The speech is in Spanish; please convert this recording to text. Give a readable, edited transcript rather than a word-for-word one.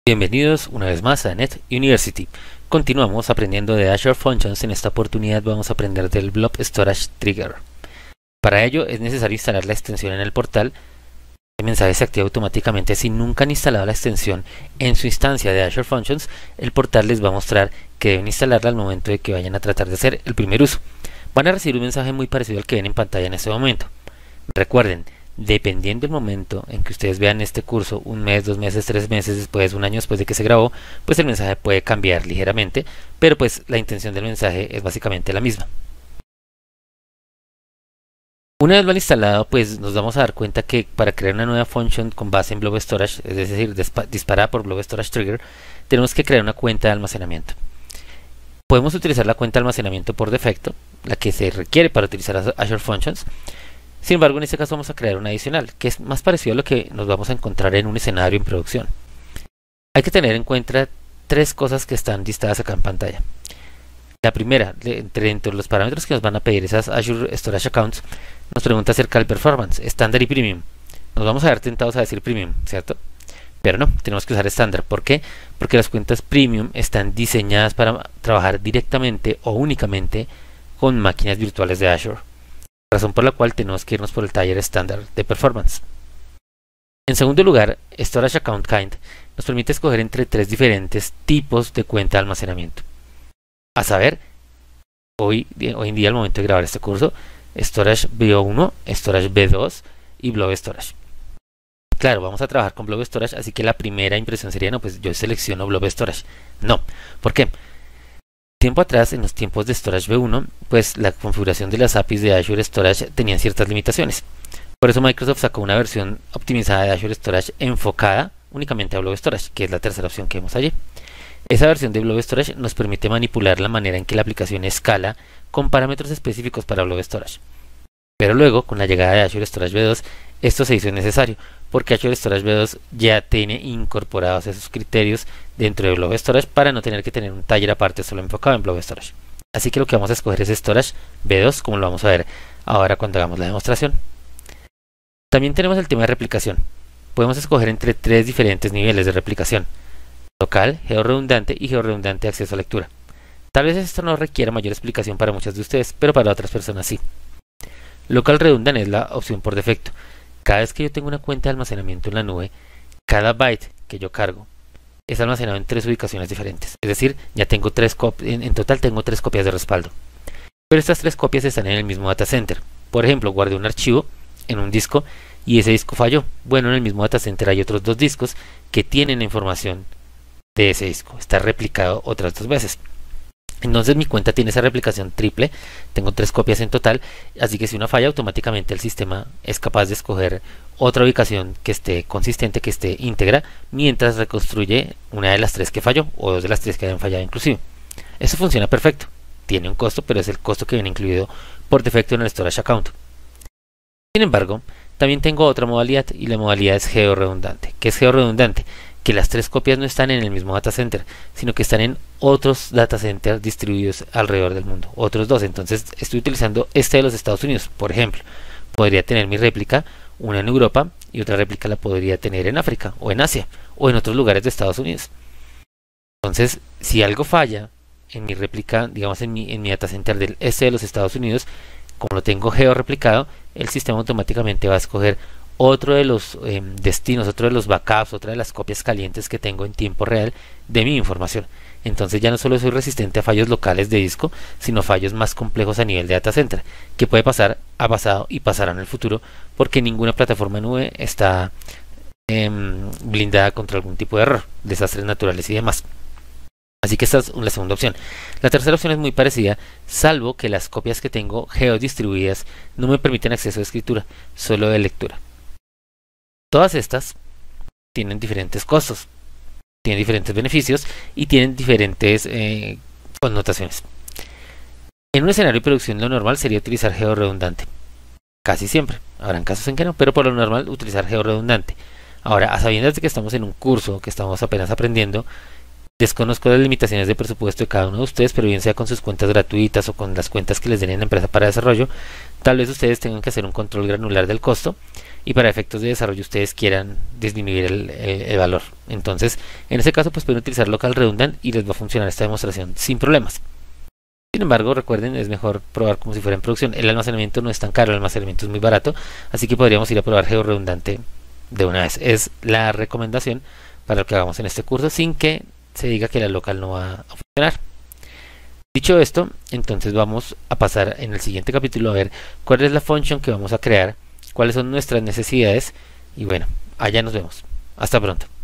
Bienvenidos una vez más a Net University. Continuamos aprendiendo de Azure Functions. En esta oportunidad vamos a aprender del Blob Storage Trigger. Para ello es necesario instalar la extensión en el portal. El mensaje se activa automáticamente si nunca han instalado la extensión en su instancia de Azure Functions. El portal les va a mostrar que deben instalarla al momento de que vayan a tratar de hacer el primer uso. Van a recibir un mensaje muy parecido al que ven en pantalla en este momento. Recuerden, dependiendo del momento en que ustedes vean este curso, un mes, 2 meses, 3 meses después, un año después de que se grabó, pues el mensaje puede cambiar ligeramente, pero pues la intención del mensaje es básicamente la misma. Una vez lo han instalado, pues nos vamos a dar cuenta que para crear una nueva function con base en Blob Storage, es decir, disparada por Blob Storage Trigger, tenemos que crear una cuenta de almacenamiento. Podemos utilizar la cuenta de almacenamiento por defecto, la que se requiere para utilizar Azure Functions. Sin embargo, en este caso vamos a crear una adicional, que es más parecido a lo que nos vamos a encontrar en un escenario en producción. Hay que tener en cuenta 3 cosas que están listadas acá en pantalla. La primera, dentro de los parámetros que nos van a pedir esas Azure Storage Accounts, nos pregunta acerca del performance, estándar y premium. Nos vamos a ver tentados a decir premium, ¿cierto? Pero no, tenemos que usar estándar. ¿Por qué? Porque las cuentas premium están diseñadas para trabajar directamente o únicamente con máquinas virtuales de Azure. Razón por la cual tenemos que irnos por el taller estándar de performance. En segundo lugar, Storage Account Kind nos permite escoger entre 3 diferentes tipos de cuenta de almacenamiento. A saber, hoy en día al momento de grabar este curso, Storage B1, Storage B2 y Blob Storage. Claro, vamos a trabajar con Blob Storage, así que la primera impresión sería, no, pues yo selecciono Blob Storage. No, ¿por qué? Tiempo atrás, en los tiempos de Storage V1, pues la configuración de las APIs de Azure Storage tenían ciertas limitaciones. Por eso Microsoft sacó una versión optimizada de Azure Storage enfocada únicamente a Blob Storage, que es la tercera opción que vemos allí. Esa versión de Blob Storage nos permite manipular la manera en que la aplicación escala con parámetros específicos para Blob Storage. Pero luego, con la llegada de Azure Storage V2, esto se hizo necesario, porque Azure Storage V2 ya tiene incorporados esos criterios dentro de Blob Storage para no tener que tener un taller aparte solo enfocado en Blob Storage. Así que lo que vamos a escoger es Storage V2, como lo vamos a ver ahora cuando hagamos la demostración. También tenemos el tema de replicación. Podemos escoger entre 3 diferentes niveles de replicación: local, georredundante y georredundante de acceso a lectura. Tal vez esto no requiera mayor explicación para muchas de ustedes, pero para otras personas sí. Local redundant es la opción por defecto. Cada vez que yo tengo una cuenta de almacenamiento en la nube, cada byte que yo cargo es almacenado en 3 ubicaciones diferentes. Es decir, ya tengo 3 copias, en total tengo 3 copias de respaldo. Pero estas 3 copias están en el mismo data center. Por ejemplo, guardé un archivo en un disco y ese disco falló. Bueno, en el mismo data center hay otros 2 discos que tienen la información de ese disco. Está replicado otras 2 veces. Entonces mi cuenta tiene esa replicación triple, tengo 3 copias en total, así que si una falla automáticamente el sistema es capaz de escoger otra ubicación que esté consistente, que esté íntegra, mientras reconstruye una de las 3 que falló, o 2 de las 3 que hayan fallado inclusive. Eso funciona perfecto, tiene un costo, pero es el costo que viene incluido por defecto en el Storage Account. Sin embargo, también tengo otra modalidad, y la modalidad es georredundante. ¿Qué es georredundante? Que las 3 copias no están en el mismo data center, sino que están en otros data centers distribuidos alrededor del mundo, otros 2. Entonces estoy utilizando este de los Estados Unidos, por ejemplo. Podría tener mi réplica, una en Europa y otra réplica la podría tener en África o en Asia o en otros lugares de Estados Unidos. Entonces, si algo falla en mi réplica, digamos en mi data center del este de los Estados Unidos, como lo tengo georreplicado, el sistema automáticamente va a escoger otro de los destinos, otro de los backups, otra de las copias calientes que tengo en tiempo real de mi información. Entonces ya no solo soy resistente a fallos locales de disco, sino fallos más complejos a nivel de data center, que puede pasar, ha pasado y pasará en el futuro, porque ninguna plataforma nube está blindada contra algún tipo de error, desastres naturales y demás. Así que esta es la segunda opción. La tercera opción es muy parecida, salvo que las copias que tengo geodistribuidas no me permiten acceso a escritura, solo de lectura. Todas estas tienen diferentes costos, tienen diferentes beneficios y tienen diferentes connotaciones. En un escenario de producción lo normal sería utilizar georredundante. Casi siempre. Habrán casos en que no, pero por lo normal utilizar georredundante. Ahora, a sabiendas de que estamos en un curso, que estamos apenas aprendiendo, Desconozco las limitaciones de presupuesto de cada uno de ustedes, pero bien sea con sus cuentas gratuitas o con las cuentas que les den en la empresa para desarrollo, tal vez ustedes tengan que hacer un control granular del costo y para efectos de desarrollo ustedes quieran disminuir el valor. Entonces, en ese caso, pues pueden utilizar local redundant y les va a funcionar esta demostración sin problemas. Sin embargo, recuerden, es mejor probar como si fuera en producción. El almacenamiento no es tan caro, el almacenamiento es muy barato, así que podríamos ir a probar georredundante de una vez. Es la recomendación para lo que hagamos en este curso sin que se diga que la local no va a funcionar. Dicho esto, entonces vamos a pasar en el siguiente capítulo a ver cuál es la function que vamos a crear, cuáles son nuestras necesidades y bueno, allá nos vemos. Hasta pronto.